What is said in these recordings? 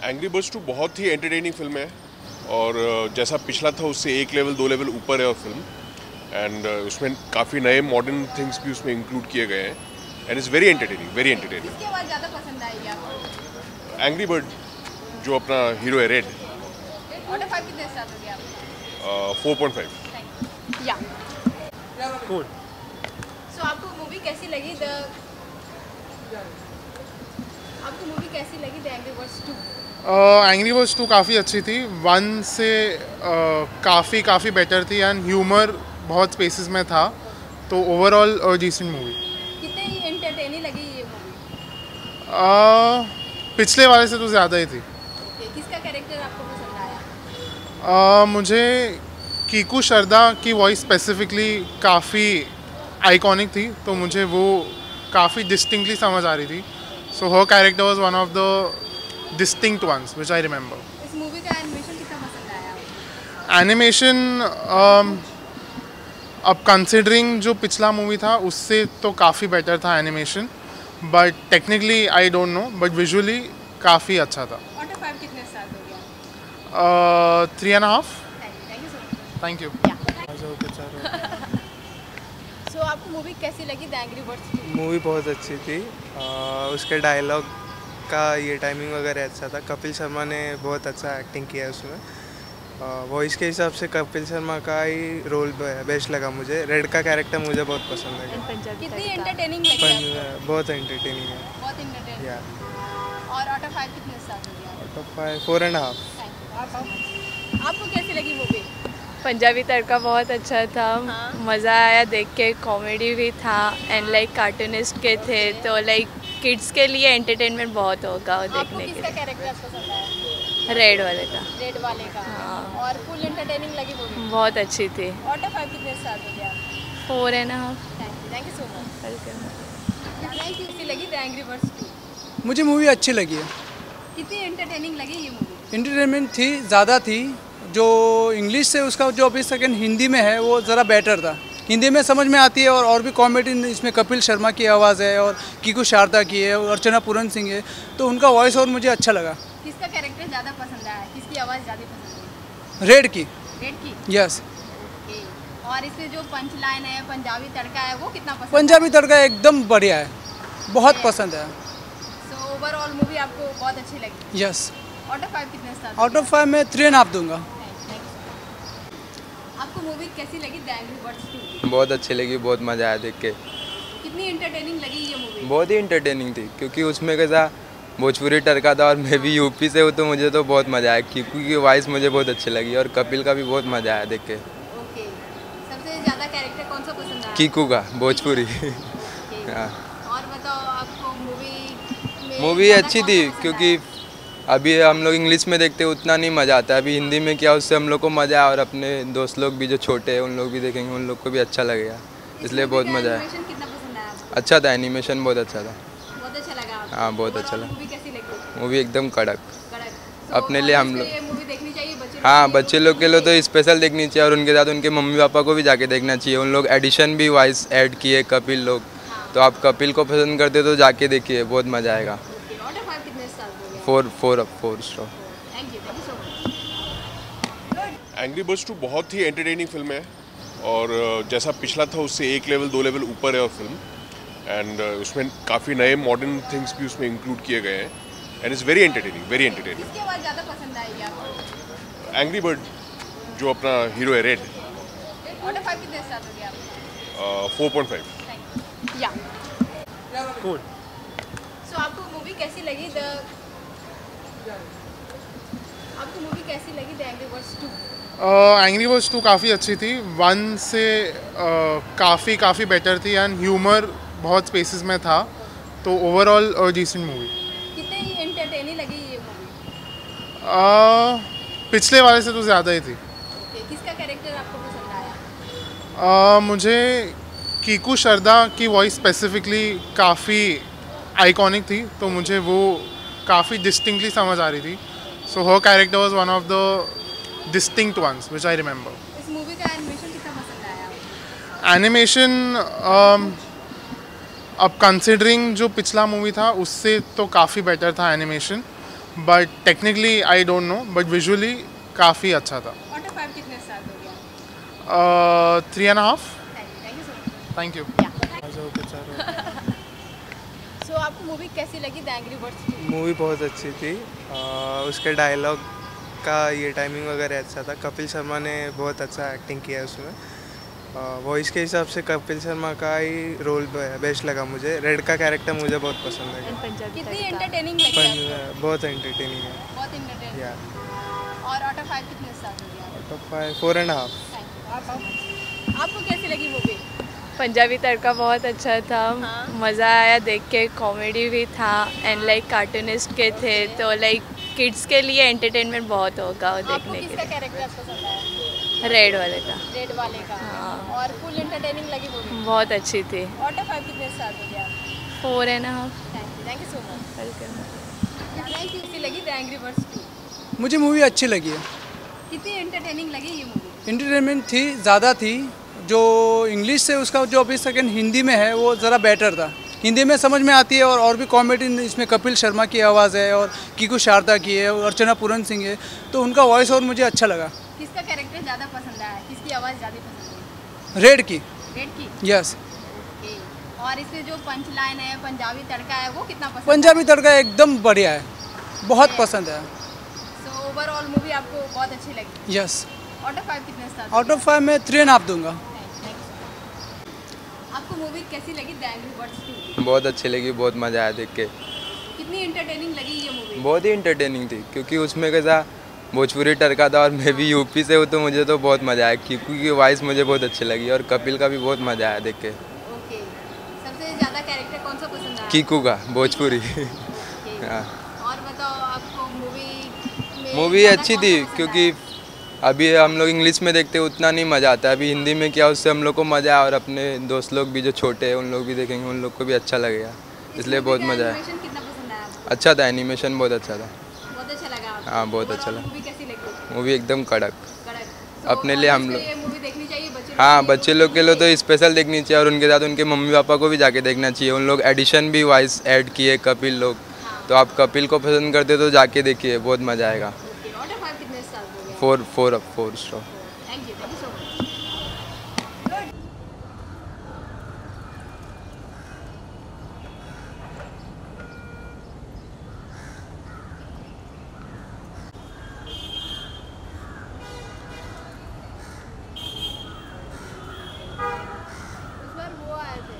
Angry birds 2 बहुत ही entertaining film है और जैसा पिछला था उससे एक लेवल 2 लेवल ऊपर है और फिल्म एंड उसमें काफ़ी नए मॉडर्न थिंग्स भी उसमें इंक्लूड किए गए हैं and it's very entertaining, very entertaining. किसकी आवाज़ ज़्यादा पसंद आई आपको? एंग्री बर्ड जो अपना हीरो है रेड। आउट ऑफ 5 कितने स्टार दोगे आप? 4.5। या कूल। सो आपको मूवी कैसी लगी the angry birds 2? Angry birds 2 काफ़ी अच्छी थी। 1 से काफ़ी बेटर थी एंड ह्यूमर बहुत स्पेसेस में था, तो ओवरऑल डिसेंट मूवी। कितनी एंटरटेनिंग लगी ये मूवी? पिछले वाले से तो ज़्यादा ही थी। ओके, किसका कैरेक्टर आपको पसंद आया? मुझे कीकू शर्दा की वॉइस स्पेसिफिकली काफ़ी आइकॉनिक थी, तो मुझे वो काफ़ी डिस्टिंक्टली समझ आ रही थी। सो हर character was one of the distinct ones which I remember. इस मूवी का एनिमेशन कितना पसंद आया? एनिमेशन अब कंसिडरिंग जो पिछला मूवी था उससे तो काफ़ी बेटर था animation, but technically I don't know, but visually काफ़ी अच्छा था। आउट ऑफ 5 कितने स्टार दोगे आप? 3.5। Thank you so much. Thank you. So आपको मूवी कैसी लगी द एंग्री बर्ड्स 2? मूवी बहुत अच्छी थी। उसके डायलॉग का ये टाइमिंग वगैरह अच्छा था। कपिल शर्मा ने बहुत अच्छा एक्टिंग किया है उसमें। वॉइस के हिसाब से कपिल शर्मा का ही रोल बेस्ट लगा मुझे। रेड का कैरेक्टर मुझे बहुत पसंद लगा। कितनी एंटरटेनिंग लगी आपको? बहुत एंटरटेनिंग है। बहुत एंटरटेनिंग। या और आउट ऑफ 5 कितने स्टार दोगे आप? Out of 5 4.5। आपको कैसी लगी मूवी? पंजाबी तड़का बहुत अच्छा था। हाँ। मज़ा आया देख के, कॉमेडी भी था एंड लाइक कार्टूनिस्ट के थे, तो लाइक किड्स के लिए एंटरटेनमेंट बहुत होगा वो आपको देखने के किसका लिए। कैरेक्टर पसंद आया? रेड वाले का रेड वाले का। हाँ। और फुल एंटरटेनिंग लगी मूवी? बहुत अच्छी थी। आउट ऑफ 5 कितने स्टार दोगे आप? 4.5। Thank you so much. Welcome. Thank you. कैसी लगी द एंग्री बर्ड्स 2? मुझे मूवी अच्छी लगी है। कितनी एंटरटेनिंग लगी ये मूवी? इंटरटेनमेंट थी, ज़्यादा थी। जो इंग्लिश से उसका जो अभी सेकंड हिंदी में है वो ज़रा बेटर था। हिंदी में समझ में आती है और भी कॉमेडी इसमें कपिल शर्मा की आवाज़ है और कीकू शारदा की है और अर्चना पूरन सिंह है, तो उनका वॉइस और मुझे अच्छा लगा। किसका कैरेक्टर ज़्यादा पसंद आया? किसकी आवाज़ ज़्यादा पसंद आई? रेड की। रेड की? यस। ओके। और इसमें जो पंच लाइन है, पंजाबी तड़का है, वो कितना पसंद पंजाबी तड़का एकदम बढ़िया है, बहुत पसंद है। सो ओवरऑल मूवी आपको बहुत अच्छी लगी? यस। आउट ऑफ 5 कितने स्टार? आउट ऑफ 5 में 3.5 दूंगा। आपको मूवी कैसी लगी द एंग्री बर्ड्स 2? बहुत अच्छी लगी, बहुत मज़ा आया देख के। कितनी एंटरटेनिंग लगी ये मूवी? बहुत ही इंटरटेनिंग थी क्योंकि उसमें कैसा भोजपुरी टरका था और मैं भी यूपी से हूँ, तो मुझे तो बहुत मज़ा आया। कीकू की वॉइस मुझे बहुत अच्छी लगी और कपिल का भी बहुत मज़ा आया देख के। ओके। सबसे ज़्यादा कैरेक्टर कौन सा पसंद आया? कीकू का भोजपुरी। ओके। हाँ। और बताओ आपको मूवी अच्छी थी क्योंकि अभी हम लोग इंग्लिश में देखते उतना नहीं मज़ा आता। अभी हिंदी में क्या उससे हम लोग को मज़ा आया और अपने दोस्त लोग भी जो छोटे हैं उन लोग भी देखेंगे, उन लोग को भी अच्छा लगेगा, इसलिए बहुत मज़ा आया। कितना पसंद आया आपको? अच्छा था, एनिमेशन बहुत अच्छा था। बहुत अच्छा लगा आपको? हाँ, बहुत अच्छा लगा। मूवी कैसी लगी? मूवी एकदम कड़क। कड़क। अपने लिए हम लोग। ये मूवी देखनी चाहिए बच्चे? हाँ, बच्चे लोग के लिए तो स्पेशल देखनी चाहिए और उनके साथ उनके मम्मी पापा को भी जाके देखना चाहिए। उन लोग एडिशन भी वॉइस ऐड किए कपिल लोग, तो आप कपिल को पसंद करते तो जाके देखिए, बहुत मज़ा आएगा। 4 star. Thank you so much. Angry birds 2 बहुत ही एंटरटेनिंग फिल्म है और जैसा पिछला था उससे एक लेवल 2 लेवल ऊपर है और फिल्म एंड उसमें काफ़ी नए मॉडर्न थिंग्स भी उसमें इंक्लूड किए गए हैं and it's very entertaining, very entertaining. किसकी आवाज़ ज़्यादा पसंद आई आपको? एंग्री बर्ड जो अपना हीरो है रेड। आउट ऑफ 5 कितने स्टार दोगे आप? 4.5। या कूल। सो आपको मूवी कैसी लगी the angry birds 2? Angry birds 2 काफ़ी अच्छी थी। 1 से काफ़ी बेटर थी एंड ह्यूमर बहुत स्पेसेस में था, तो ओवरऑल डिसेंट मूवी। कितनी एंटरटेनिंग लगी ये मूवी? पिछले वाले से तो ज़्यादा ही थी। ओके। किसका कैरेक्टर आपको पसंद आया? मुझे कीकू शर्दा की वॉइस स्पेसिफिकली काफ़ी आइकॉनिक थी, तो मुझे वो काफ़ी डिस्टिंक्टली समझ आ रही थी। सो हर character was one of the distinct ones which I remember. इस मूवी का एनिमेशन कितना पसंद आया? एनिमेशन अब कंसिडरिंग जो पिछला मूवी था उससे तो काफ़ी बेटर था animation, but technically I don't know, but visually काफ़ी अच्छा था। आउट ऑफ 5 कितने स्टार दोगे? 3.5। Thank you so much. Thank you. So आपको मूवी कैसी लगी द एंग्री बर्ड्स 2? मूवी बहुत अच्छी थी। उसके डायलॉग का ये टाइमिंग वगैरह अच्छा था। कपिल शर्मा ने बहुत अच्छा एक्टिंग किया है उसमें। वॉइस के हिसाब से कपिल शर्मा का ही रोल बेस्ट लगा मुझे। रेड का कैरेक्टर मुझे बहुत पसंद लगा। कितनी एंटरटेनिंग लगी आपको? बहुत एंटरटेनिंग है। बहुत एंटरटेनिंग। या और आउट ऑफ 5 कितने स्टार दोगे आप? Out of 5 4.5। Thank you. आपको कैसी लगी मूवी? पंजाबी तड़का बहुत अच्छा था। हाँ। मज़ा आया देख के, कॉमेडी भी था एंड लाइक कार्टूनिस्ट के थे, तो लाइक किड्स के लिए एंटरटेनमेंट बहुत होगा वो आपको देखने के किसका लिए। कैरेक्टर पसंद आया? रेड वाले का रेड वाले का। हाँ। और फुल एंटरटेनिंग लगी मूवी? बहुत अच्छी थी। आउट ऑफ 5 कितने स्टार दोगे आप? 4.5। Thank you so much. Welcome. Thank you. कैसी लगी द एंग्री बर्ड्स 2? मुझे मूवी अच्छी लगी है। कितनी एंटरटेनिंग लगी ये मूवी? इंटरटेनमेंट थी, ज़्यादा थी। जो इंग्लिश से उसका जो अभी सेकंड हिंदी में है वो ज़रा बेटर था। हिंदी में समझ में आती है और भी कॉमेडी इसमें कपिल शर्मा की आवाज़ है और कीकू शारदा की है और अर्चना पूरन सिंह है, तो उनका वॉइस और मुझे अच्छा लगा। किसका कैरेक्टर ज़्यादा पसंद आया? किसकी आवाज़ ज़्यादा पसंद आई? रेड की। रेड की? यस। ओके। और इसमें जो पंच लाइन है, पंजाबी तड़का है, वो कितना पसंद पंजाबी तड़का एकदम बढ़िया है, बहुत पसंद है। सो ओवरऑल मूवी आपको बहुत अच्छी लगी? यस। आउट ऑफ 5 कितने स्टार? आउट ऑफ 5 में 3.5 दूंगा। आपको मूवी कैसी लगी द एंग्री बर्ड्स 2? बहुत अच्छी लगी, बहुत मज़ा आया देख के। कितनी एंटरटेनिंग लगी ये मूवी? बहुत ही इंटरटेनिंग थी, क्योंकि उसमें कैसा भोजपुरी टड़का था और मैं भी यूपी से हूँ, तो मुझे तो बहुत मज़ा आया। कीकू की वॉइस मुझे बहुत अच्छी लगी और कपिल का भी बहुत मज़ा आया देख के। ओके। सबसे ज़्यादा कैरेक्टर कौन सा पसंद आया? कीकू का भोजपुरी। ओके। हाँ। और बताओ आपको मूवी में मूवी गाना अच्छी कौन थी, सा पसंद क्योंकि आया? अभी हम लोग इंग्लिश में देखते उतना नहीं मज़ा आता। अभी हिंदी में क्या, उससे हम लोग को मज़ा आया और अपने दोस्त लोग भी जो छोटे हैं उन लोग भी देखेंगे, उन लोग को भी अच्छा लगेगा, इस इसलिए मूवी बहुत का मज़ा आया। एनिमेशन कितना पसंद आया आपको? अच्छा था, एनिमेशन बहुत अच्छा था। बहुत अच्छा लगा आपको? हाँ, बहुत अच्छा Overall लगा। मूवी कैसी लगी? मूवी एकदम कड़क। कड़क। अपने लिए हम लोग, ये मूवी देखनी चाहिए बच्चे हाँ लोग के लिए? बच्चे लोग के लिए तो स्पेशल देखनी चाहिए और उनके साथ उनके मम्मी पापा को भी जाके देखना चाहिए। उन लोग एडिशन भी वॉइस ऐड किए कपिल लोग, तो आप कपिल को पसंद करते हो तो जाके देखिए, बहुत मज़ा आएगा। ओके। आउट ऑफ 5 कितने स्टार दोगे? 4 star. Thank you so much. उस बार वो आए थे।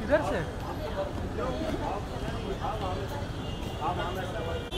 इधर से